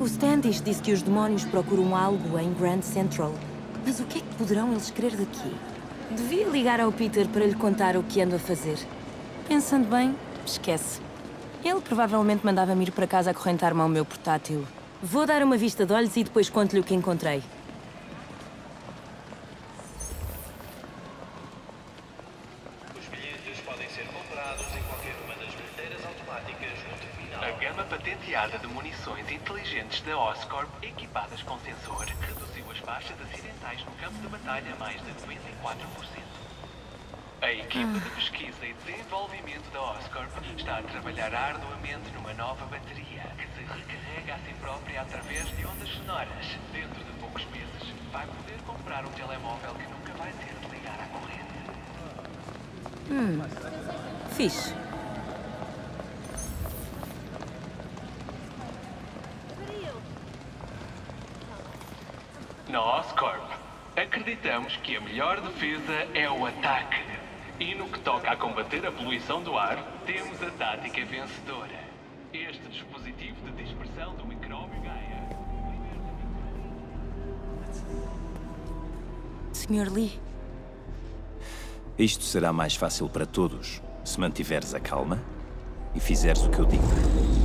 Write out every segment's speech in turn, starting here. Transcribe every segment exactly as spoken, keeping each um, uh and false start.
O Standish disse que os demónios procuram algo em Grand Central. Mas o que é que poderão eles querer daqui? Devia ligar ao Peter para lhe contar o que ando a fazer. Pensando bem, esquece. Ele provavelmente mandava-me ir para casa acorrentar-me ao meu portátil. Vou dar uma vista de olhos e depois conto-lhe o que encontrei. Os bilhetes podem ser comprados em qualquer uma das bilheteiras automáticas no terminal. A gama patenteada de munições inteligentes da Oscorp, equipadas com sensor, reduziu as baixas acidentais no campo de batalha a mais de noventa e quatro por cento. A equipa de pesquisa e desenvolvimento da Oscorp está a trabalhar arduamente numa nova bateria que se recarrega a si própria através de ondas sonoras. Dentro de poucos meses, vai poder comprar um telemóvel que nunca vai ter de ligar à corrente. Hum, fixe. Na Oscorp, acreditamos que a melhor defesa é o ataque. E no que toca a combater a poluição do ar, temos a tática vencedora. Este dispositivo de dispersão do micróbio Gaia. senhor Lee. Isto será mais fácil para todos, se mantiveres a calma e fizeres o que eu digo.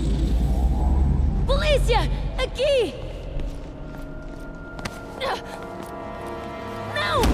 Polícia! Aqui! Não!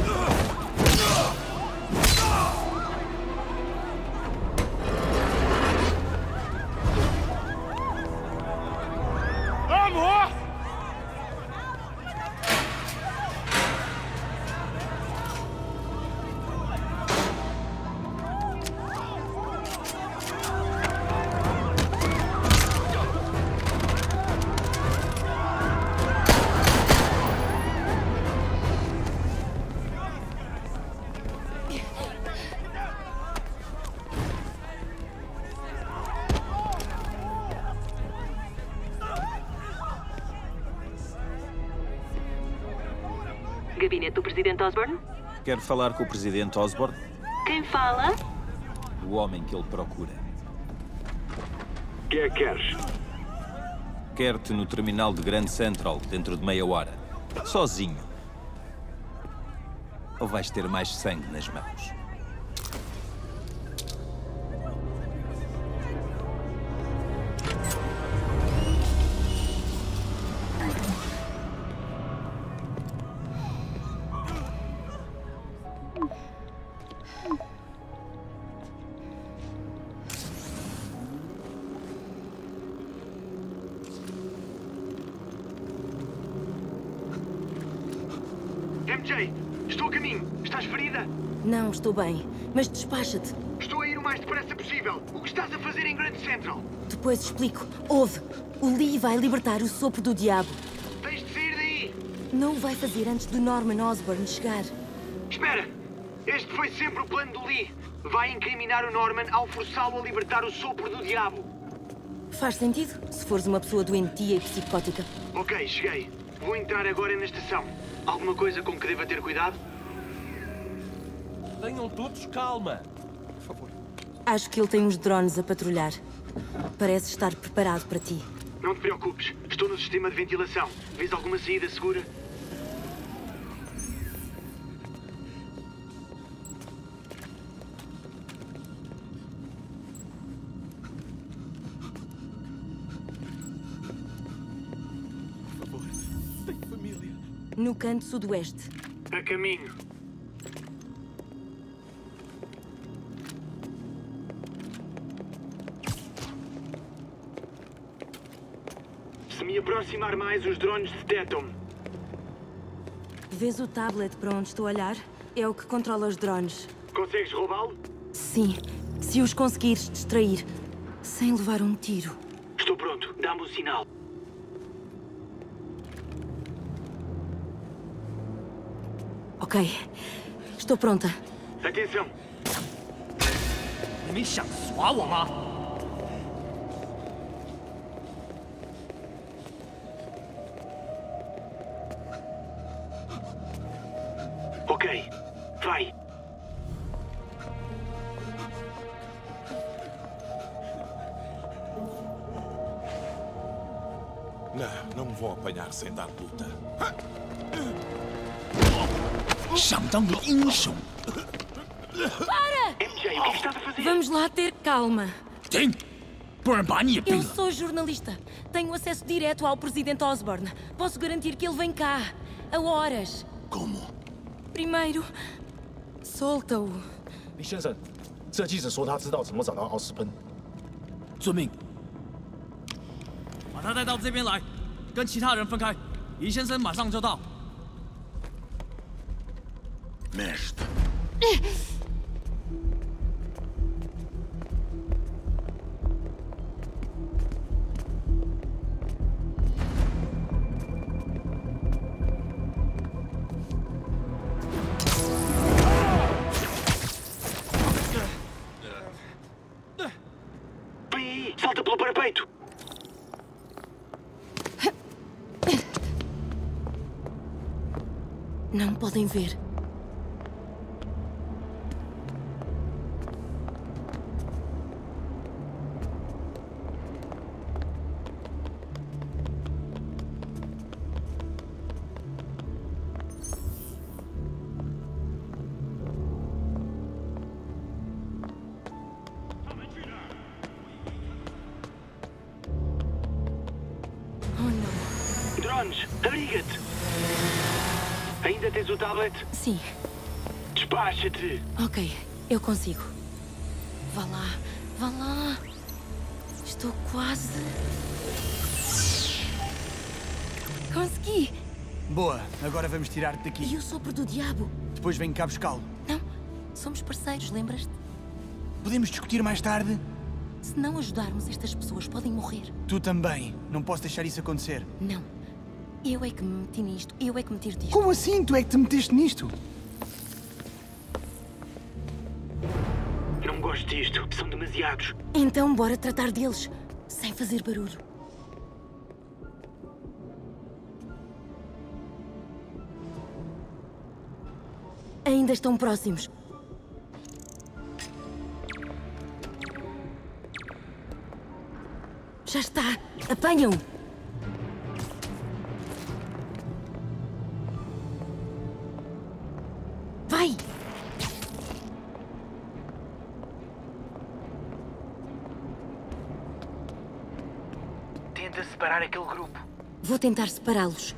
Gabinete do Presidente Osborn? Quero falar com o Presidente Osborn, Quem fala? o homem que ele procura. O que é que queres? Quero-te no terminal de Grand Central dentro de meia hora. Sozinho. Ou vais ter mais sangue nas mãos? M J, estou a caminho. Estás ferida? Não, estou bem. Mas despacha-te. Estou a ir o mais depressa possível. O que estás a fazer em Grand Central? Depois explico. Ouve. O Lee vai libertar o sopro do diabo. Tens de sair daí. Não o vai fazer antes de Norman Osborn chegar. Espera. Este foi sempre o plano do Lee. Vai incriminar o Norman ao forçá-lo a libertar o sopro do diabo. Faz sentido, se fores uma pessoa doentia e psicótica. Ok, cheguei. Vou entrar agora na estação. Alguma coisa com que deva ter cuidado? Tenham todos calma. Por favor. Acho que ele tem uns drones a patrulhar. Parece estar preparado para ti. Não te preocupes. Estou no sistema de ventilação. Vês alguma saída segura? Por favor. Tenho família. No canto sudoeste. A caminho. Se me aproximar mais, os drones detectam-me. Vês o tablet para onde estou a olhar? É o que controla os drones. Consegues roubá-lo? Sim, se os conseguires distrair, sem levar um tiro. Estou pronto. Dá-me o sinal. Ok, estou pronta. Atenção. 你们想耍我吗？ Ok. Vai. Não, não me vão apanhar sem dar luta. 想当个英雄。 M J, o que é que estás a fazer? Vamos lá ter calma. 停，不然把你也毙 Eu 了。 sou jornalista. Tenho acesso direto ao presidente Osborn. Posso garantir que ele vem cá. A horas. Como? Primeiro, solta-o. 李先生，这记者说他知道怎么找到奥斯喷。 遵命。把他带到这边来，跟其他人分开。李先生马上就到。Merda. Vem aí, salta pelo parapeito. Não podem ver. Drones, abriga-te. Ainda tens o tablet? Sim. Despacha-te. Ok, eu consigo. Vá lá, vá lá. Estou quase... Consegui! Boa, agora vamos tirar-te daqui. E o sopro do diabo? Depois vem cá buscá-lo. Não, somos parceiros, lembras-te? Podemos discutir mais tarde? Se não ajudarmos, estas pessoas podem morrer. Tu também. Não posso deixar isso acontecer. Não. Eu é que me meti nisto. Eu é que me tiro disto. Como assim? Tu é que te meteste nisto? Não gosto disto. São demasiados. Então bora tratar deles, sem fazer barulho. Ainda estão próximos. Já está. Apanham. Vai! Tenta separar aquele grupo. Vou tentar separá-los.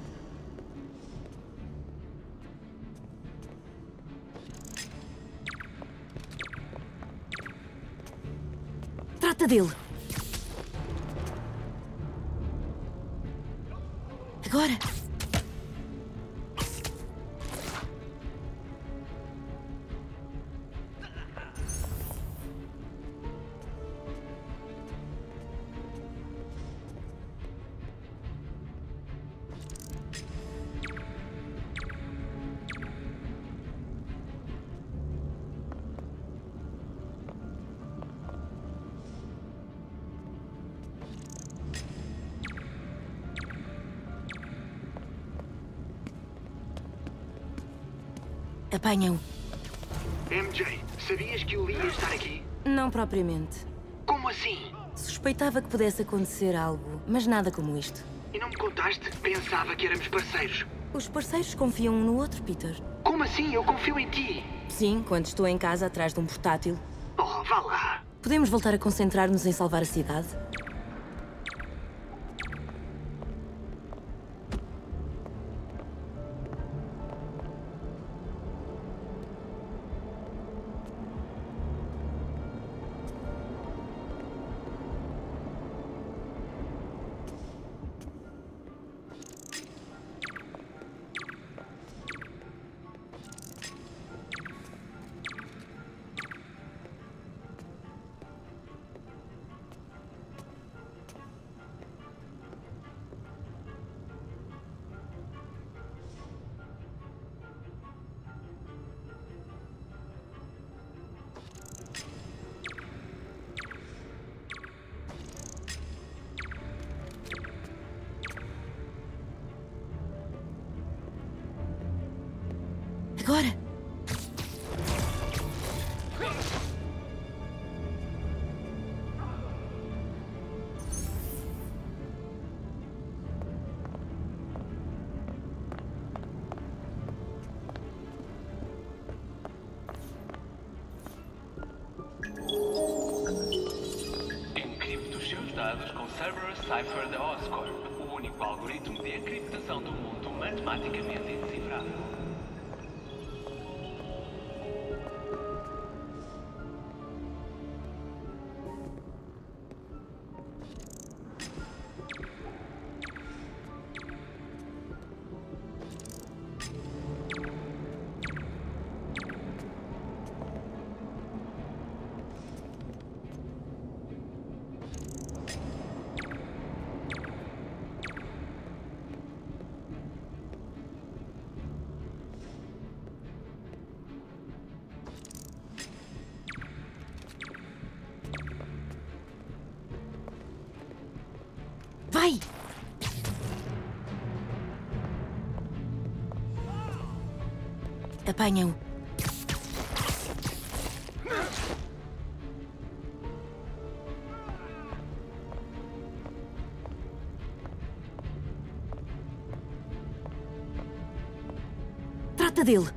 Trata dele. Agora. Apanham. M J, sabias que o Lee ia estar aqui? Não propriamente. Como assim? Suspeitava que pudesse acontecer algo, mas nada como isto. E não me contaste? Pensava que éramos parceiros. Os parceiros confiam um no outro, Peter. Como assim? Eu confio em ti. Sim, quando estou em casa atrás de um portátil. Oh, vá lá. Podemos voltar a concentrar-nos em salvar a cidade? Agora! cipher da Oscorp, o único algoritmo de encriptação do mundo matematicamente indecifrável. Vai! Apanham. Trata dele.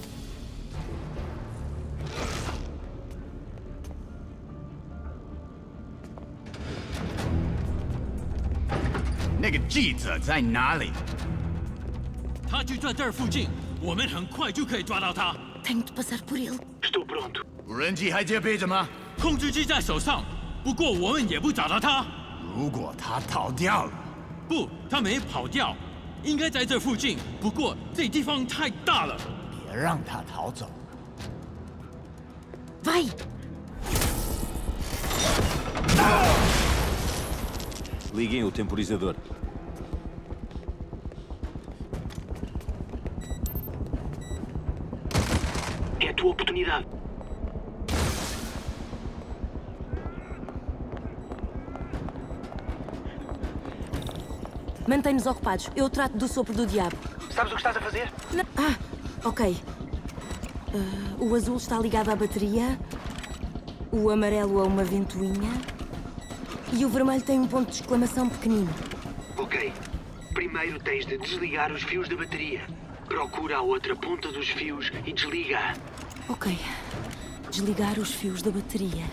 那个记者在哪里？ 他就在这儿附近，我们很快就可以抓到他。 Tenho de passar por ele. Estou pronto. 无人机还接备着吗？ 控制机在手上，不过我们也不找到他。 如果他逃掉了， 不，他没跑掉，应该在这附近。不过这地方太大了， 别让他逃走。 Vai! Liguem o temporizador. É a tua oportunidade. Mantém-nos ocupados. Eu trato do sopro do diabo. Sabes o que estás a fazer? Não. Ah, ok. Uh, o azul está ligado à bateria. O amarelo a uma ventoinha. E o vermelho tem um ponto de exclamação pequenino. Ok. Primeiro tens de desligar os fios da bateria. Procura a outra ponta dos fios e desliga. Ok. Desligar os fios da bateria.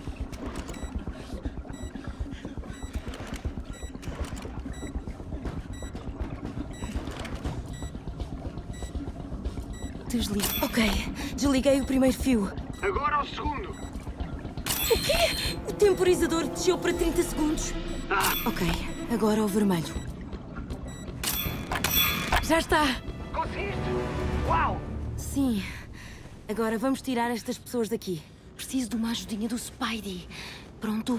Desliga. Ok. Desliguei o primeiro fio. Agora o segundo. O quê? O temporizador desceu para trinta segundos. Ah. Ok. Agora o vermelho. Já está. Conseguiste? Uau! Sim. Agora vamos tirar estas pessoas daqui. Preciso de uma ajudinha do Spidey. Pronto?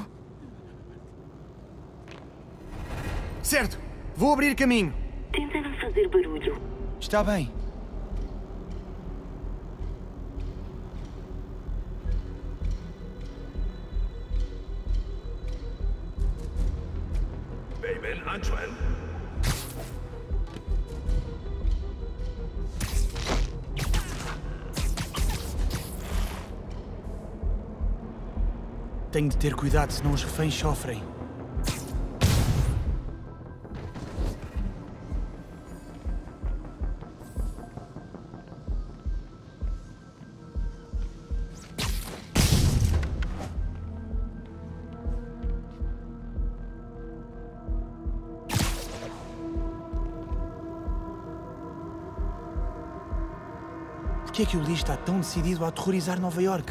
Certo. Vou abrir caminho. Tenta não fazer barulho. Está bem. Tenho de ter cuidado, senão os reféns sofrem. Por que é que o Lee está tão decidido a aterrorizar Nova York?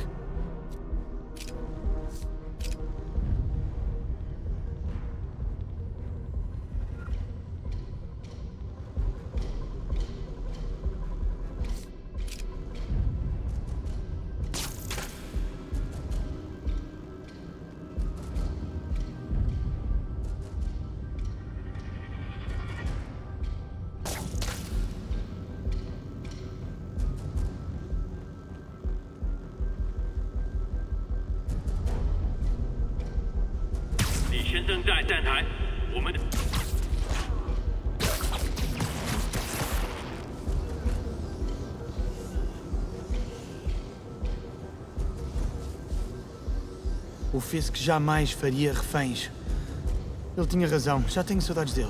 O Fisk jamais faria reféns. Ele tinha razão. Já tenho saudades dele.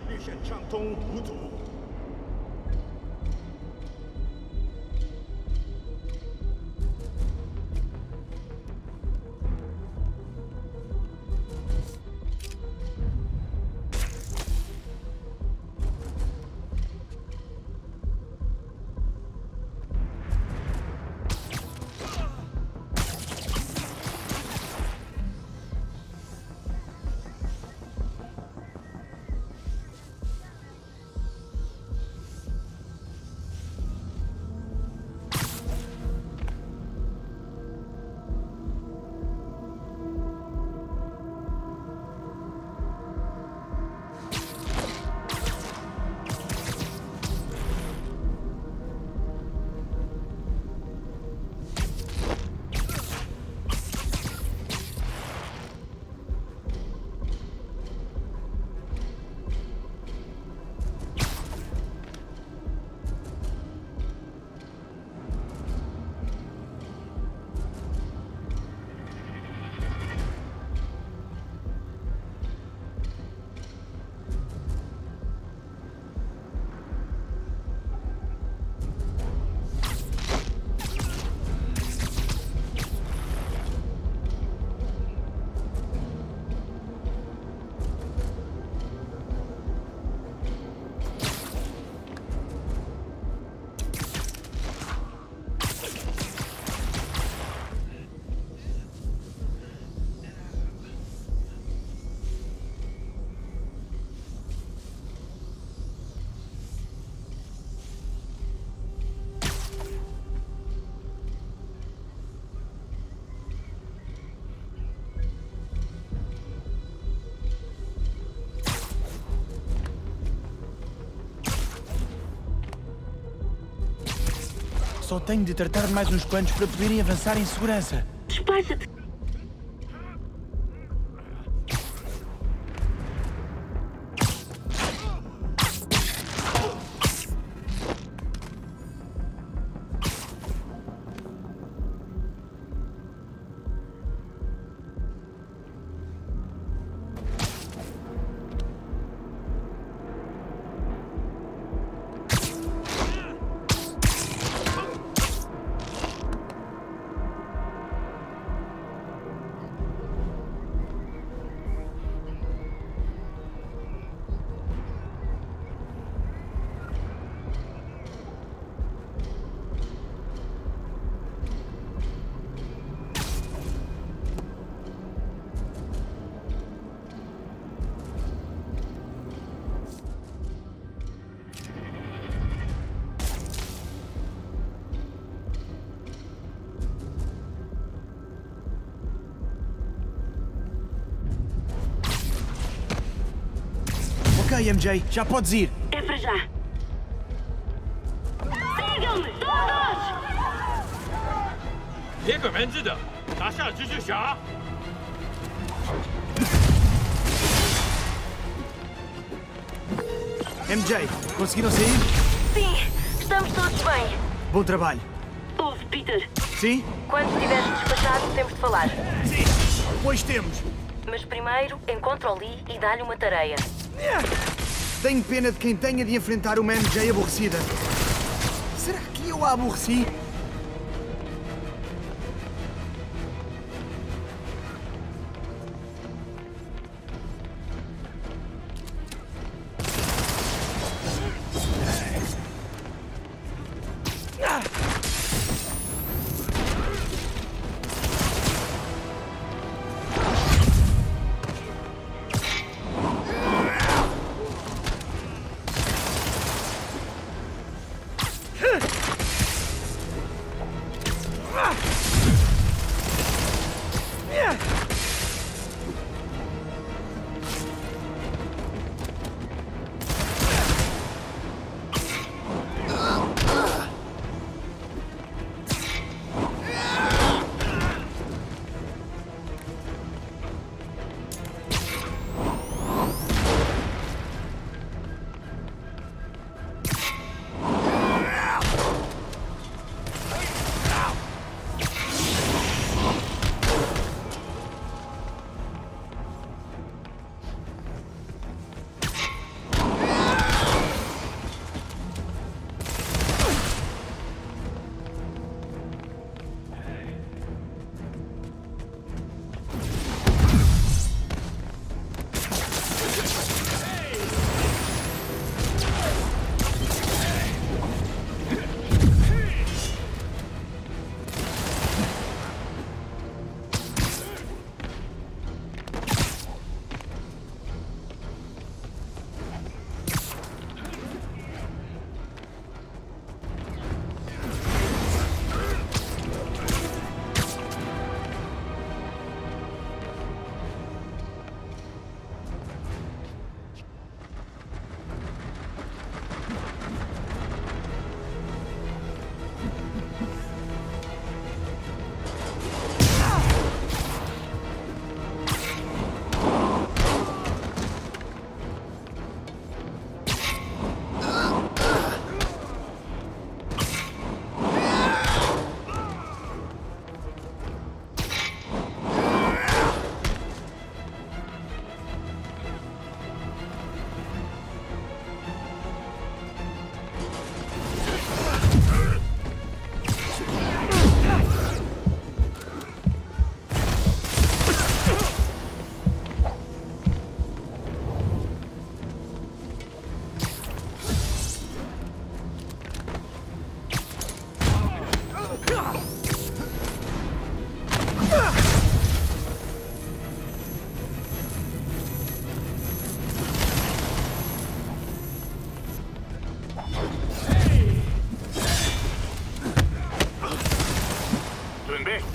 预选畅通无阻。 Só tenho de tratar de mais uns quantos para poderem avançar em segurança. Despacha-te. Ok, M J, já podes ir. É para já. Sigam-me, todos! 别给文字的，拿下蜘蛛侠！ M J, conseguiram sair? Sim, estamos todos bem. Bom trabalho. Ouve, Peter. Sim? Quando estiveres despachado, temos de falar. Sim, pois temos. Mas primeiro, encontra o Lee e dá-lhe uma tareia. Tenho pena de quem tenha de enfrentar uma M J aborrecida. Será que eu a aborreci?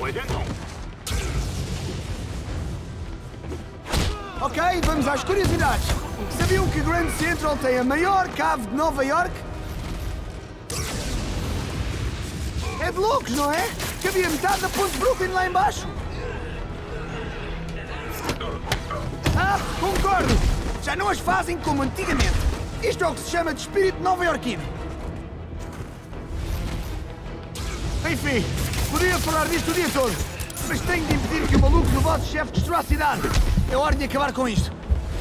Ok, vamos às curiosidades. Sabiam que Grand Central tem a maior cave de Nova York? É de loucos, não é? Cabia metade da ponte Brooklyn lá embaixo. Ah, concordo. Já não as fazem como antigamente. Isto é o que se chama de espírito nova-iorquino. Enfim, podia falar disto o dia todo, mas tenho de impedir que o maluco do vosso chefe destrua a cidade. É hora de acabar com isto.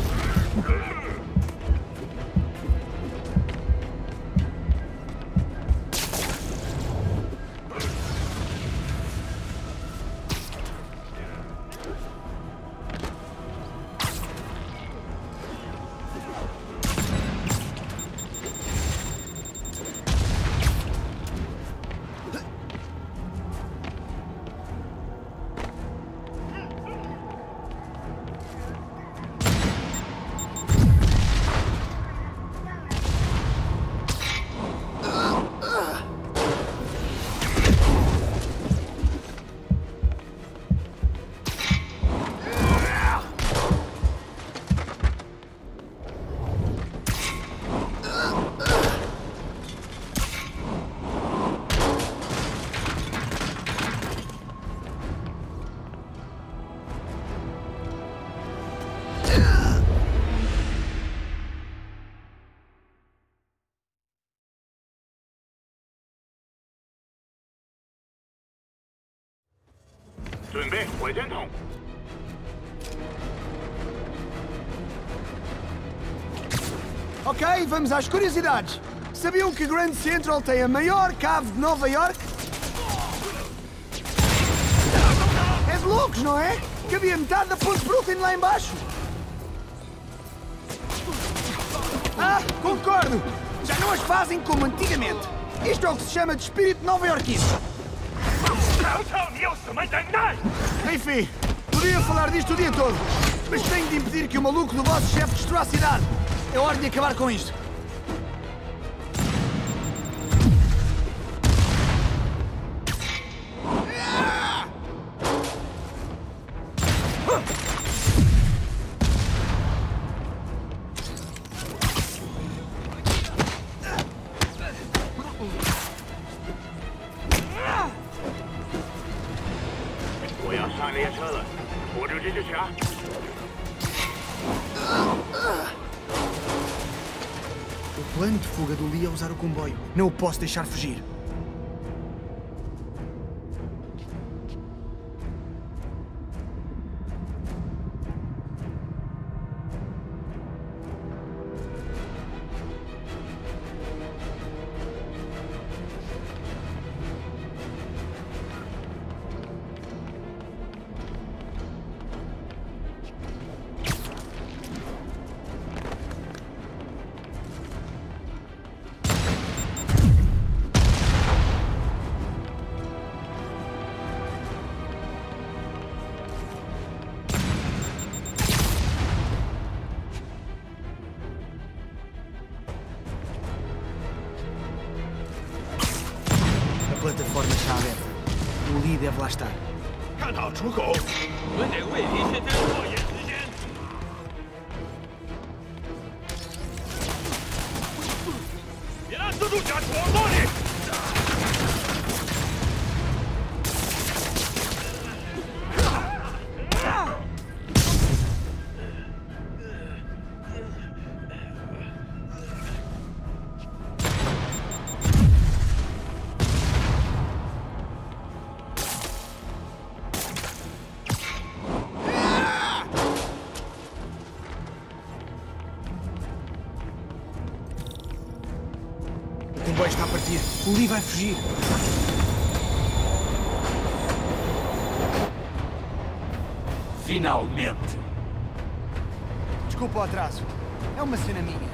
Ok, vamos às curiosidades. Sabiam que Grand Central tem a maior cave de Nova York? É de loucos, não é? Cabia metade da ponte Brooklyn lá embaixo. Ah, concordo. Já não as fazem como antigamente. Isto é o que se chama de espírito nova-iorquino. Enfim, podia falar disto o dia todo, mas tenho de impedir que o maluco do vosso chefe destrua a cidade. É hora de acabar com isto. O plano de fuga do Lee é usar o comboio. Não o posso deixar fugir. A plataforma está aberta. O Lee deve lá estar. 看到出口，我们得为离现在拖延时间。别让蜘蛛侠闯到你！ O comboio está a partir. O Lee vai fugir. Finalmente. Desculpa o atraso. É uma cena minha.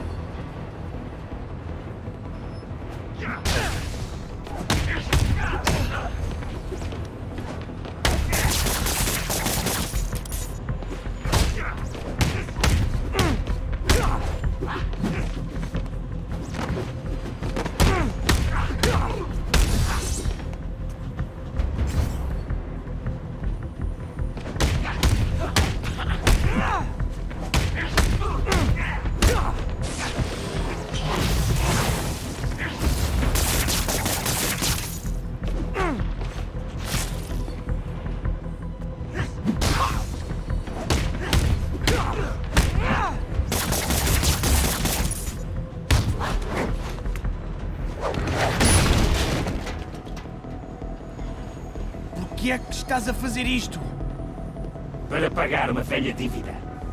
que é que estás a fazer isto? Para pagar uma velha dívida.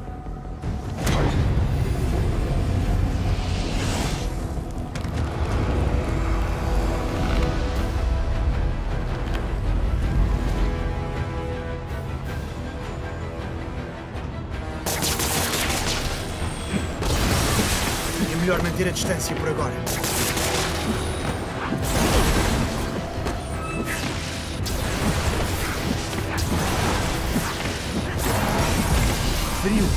É melhor manter a distância por agora. Frio.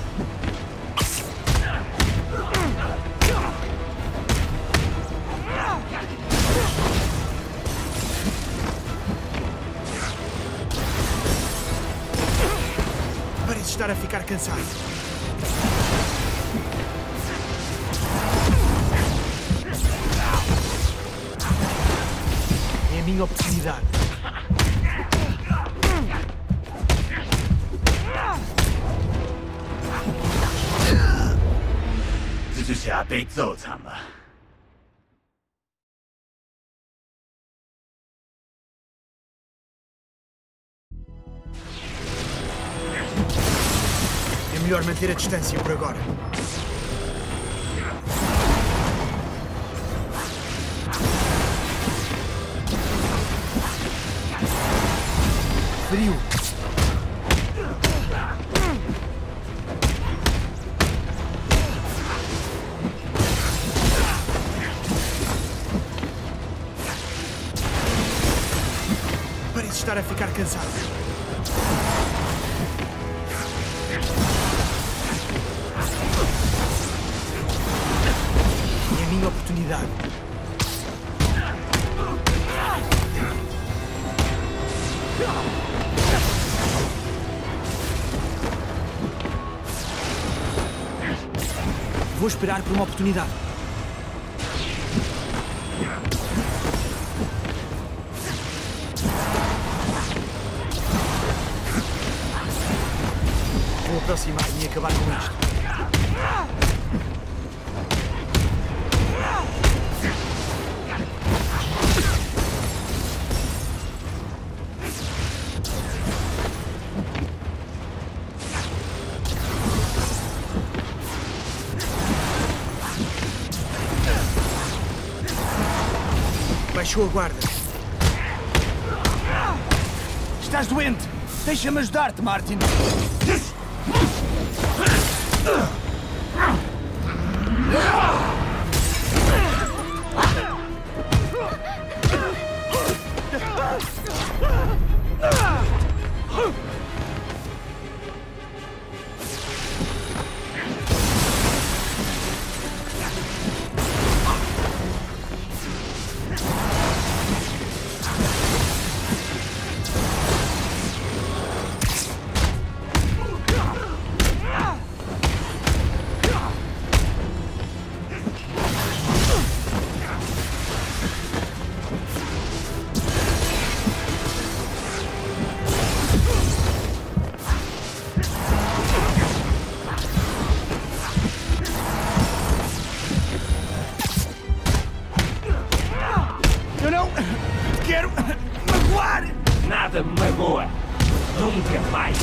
Parece estar a ficar cansado. É a minha oportunidade. This is 下被揍惨了。 É melhor manter a distância por agora. Frio. Parece estar a ficar cansado. É a minha oportunidade. Vou esperar por uma oportunidade. Vou aproximar-me e acabar com isto. Baixou a guarda. Estás doente! Deixa-me ajudar-te, Martin! Eu não quero magoar! Nada me magoa. Nunca mais.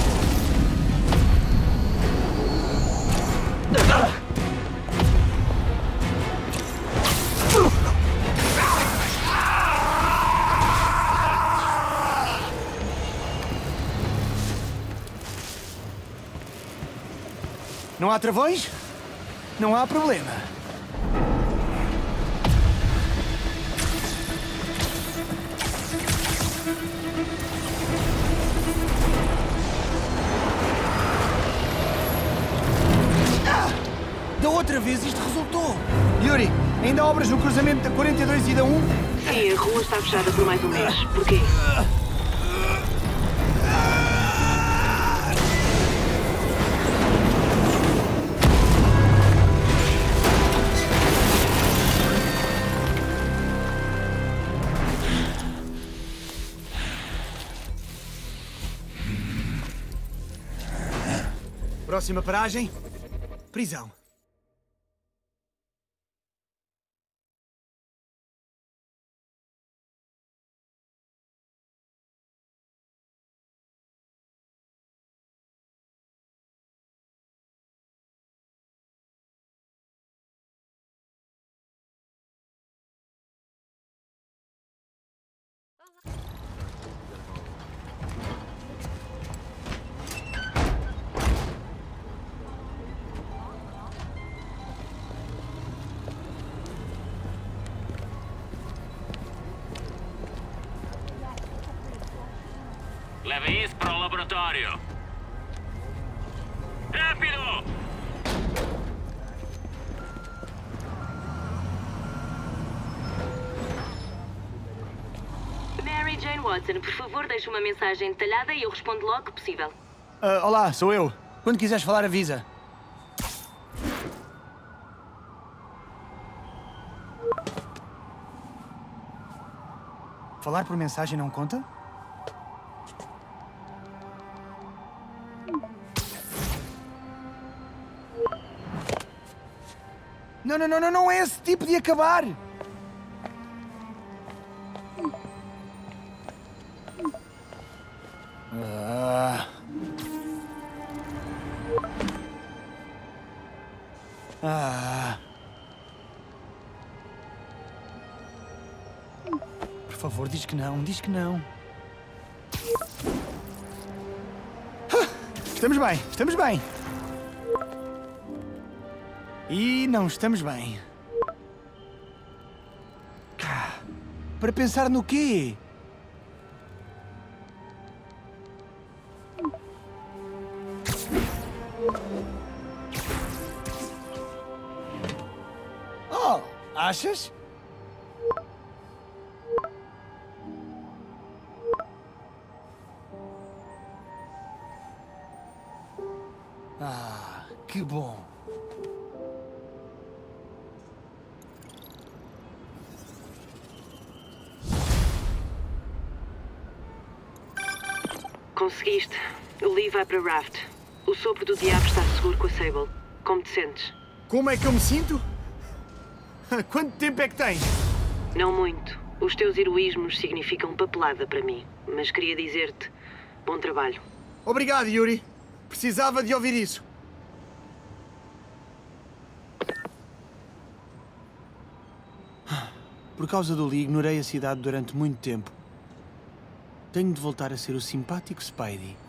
Não há travões? Não há problema. Da outra vez isto resultou. Yuri, ainda há obras no cruzamento da quarenta e dois e da um? Sim, a rua está fechada por mais um mês. Porquê? Próxima paragem? Prisão. Levem isso para o laboratório. Rápido! Mary Jane Watson, por favor, deixe uma mensagem detalhada e eu respondo logo que possível. Uh, olá, sou eu. Quando quiseres falar, avisa. Falar por mensagem não conta? Não, não, não, não, não é esse tipo de acabar! Ah. Ah. Por favor, diz que não, diz que não. Ah, estamos bem, estamos bem. E não estamos bem. Ah, para pensar no quê? Oh, achas? Ah, que bom. Conseguiste. O Lee vai para Raft. O sopro do diabo está seguro com a Sable. Como te sentes? Como é que eu me sinto? Quanto tempo é que tens? Não muito. Os teus heroísmos significam papelada para mim. Mas queria dizer-te, bom trabalho. Obrigado, Yuri. Precisava de ouvir isso. Por causa do Lee, ignorei a cidade durante muito tempo. Tenho de voltar a ser o simpático Spidey.